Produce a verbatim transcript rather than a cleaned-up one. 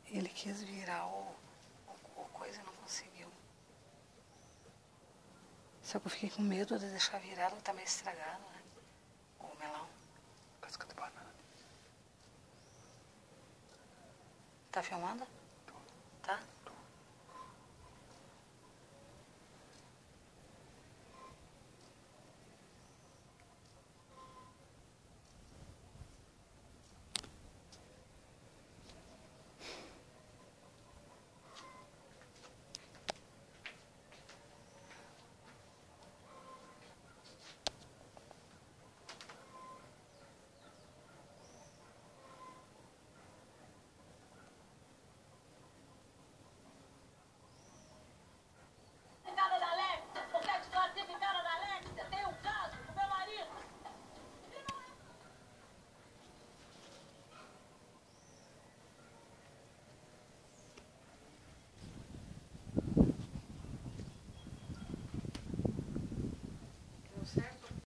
Ele quis virar o, o, o coisa e não conseguiu. Só que eu fiquei com medo de deixar virado, tá meio estragado, né? O melão. Casca de banana. Tá filmando? Tô. Tá?